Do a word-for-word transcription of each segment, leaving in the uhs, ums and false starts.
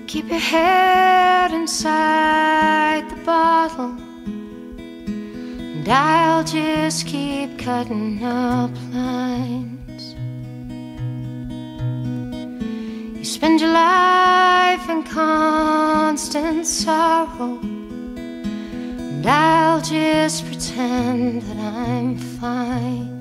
Keep your head inside the bottle, and I'll just keep cutting up lines. You spend your life in constant sorrow, and I'll just pretend that I'm fine.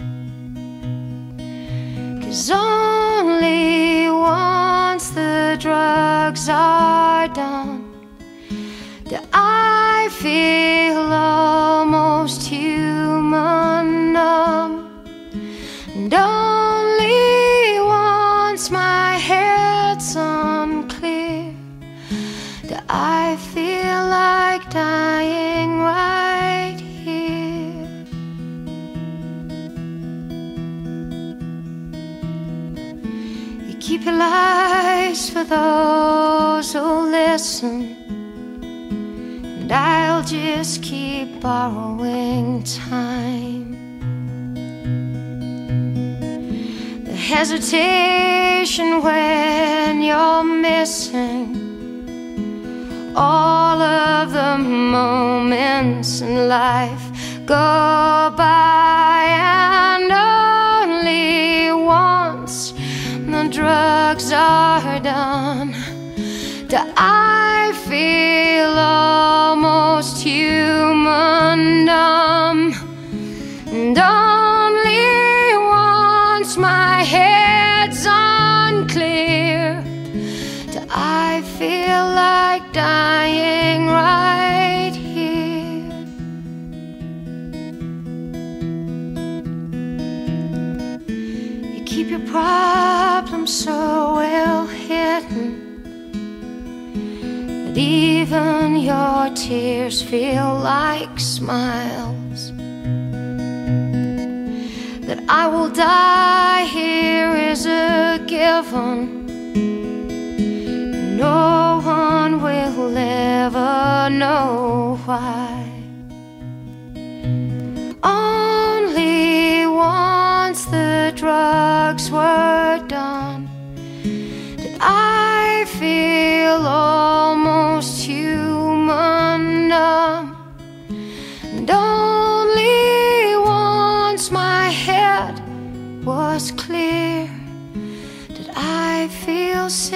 'Cause only once the drugs are done do I feel almost human numb. And only once my head's unclear do I feel like dying right here. You keep your lies for those who listen, and I'll just keep borrowing time. The hesitation when you're missing all of the moments in life go by, and only once the drugs are done do I feel almost human numb. And only once my head's unclear do I feel like dying right here. You keep your problems so well hidden that even your tears feel like smiles. That I will die here is a given, no one will ever know why. Only once the drugs were done did I feel almost human numb. And only once my head was clear did I feel safe.